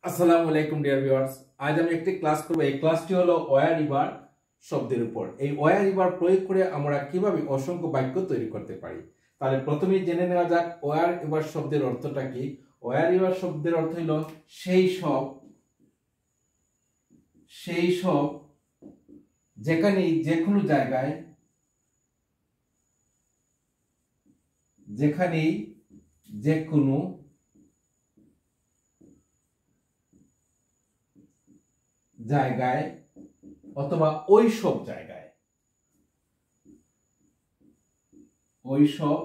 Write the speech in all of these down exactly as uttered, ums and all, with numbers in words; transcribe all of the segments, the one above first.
আসসালামু আলাইকুম dear viewers, আজ আমি একটি ক্লাস করব। এই ক্লাসটি হলো ওয়ার রিভার শব্দের উপর। এই ওয়ার রিভার প্রয়োগ করে আমরা কিভাবে অসংখ্য বাক্য তৈরি করতে পারি। তাহলে প্রথমেই জেনে নেওয়া যাক ওয়ার রিভার শব্দের অর্থটা কি। ওয়ার রিভার শব্দের অর্থ হলো সেই সব সেই সব যেখানেই যে কোনো জায়গায় যেখানেই যে কোনো জায়গায় অথবা ওই সব জায়গায় ওই সব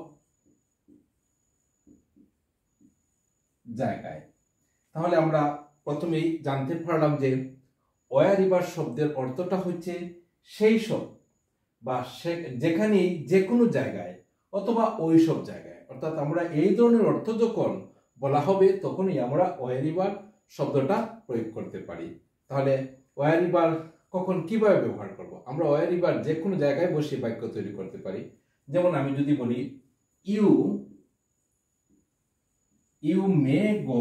জায়গায় তাহলে আমরা প্রথমেই জানতে পারলাম যে ওয়ার রিভার শব্দের অর্থটা হচ্ছে সেই সব বা যেখানেই যে কোনো জায়গায় অথবা ওই সব জায়গায়। অর্থাৎ আমরা এই ধরনের অর্থ যখন বলা হবে তখনই আমরা ওয়ার রিভার শব্দটা প্রয়োগ করতে পারি। তাহলে ওয়ার রিভার কখন কিভাবে ব্যবহার করব? আমরা ওয়ার রিভার যে কোনো জায়গায় বসে বাক্য তৈরি করতে পারি। যেমন আমি যদি বলি you you may go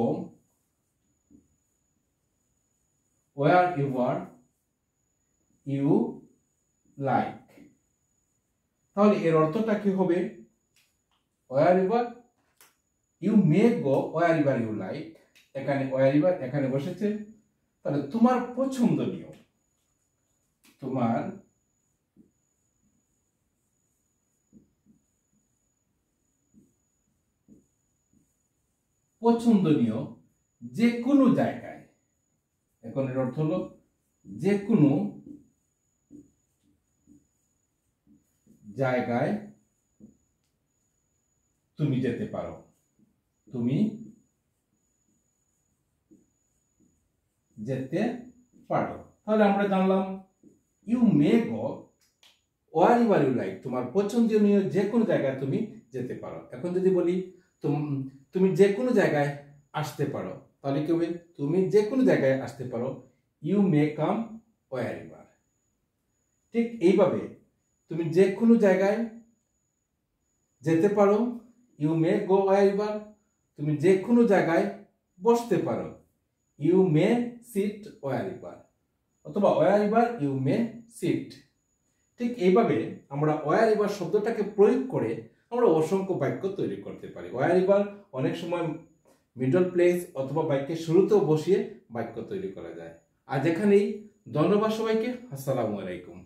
wherever you like, তাহলে এর অর্থটা কি হবে? Wherever you may go wherever you like, এখানে ওয়ার এভার এখানে বসেছে, তাহলে তোমার পছন্দনীয় তোমার পছন্দনীয় যে কোনো জায়গায়, এখন এর অর্থ হলো যে কোনো জায়গায় তুমি যেতে পারো তুমি যেতে পারো। তাহলে আমরা জানলাম you may go wherever you like, তোমার পছন্দনীয় যে কোনো জায়গায় তুমি যেতে পারো। এখন যদি বলি তুমি যে কোনো জায়গায় আসতে পারো, তাহলে কি হবে? তুমি যে কোনো জায়গায় আসতে পারো, you may come wherever. ঠিক এইভাবে তুমি যে কোনো জায়গায় যেতে পারো, you may go wherever. তুমি যে কোনো জায়গায় বসতে পারো, you may sit wherever, অথবা wherever you may sit. ঠিক এইভাবে আমরা ওয়ার এভার শব্দটাকে প্রয়োগ করে আমরা অসংখ্য বাক্য তৈরি করতে পারি। ওয়ার এভার অনেক সময় মিডল প্লেস অথবা বাক্যের শুরুতেও বসিয়ে বাক্য তৈরি করা যায়। আর যেখানেই ধন্যবাদ সবাইকে। আসসালামু আলাইকুম।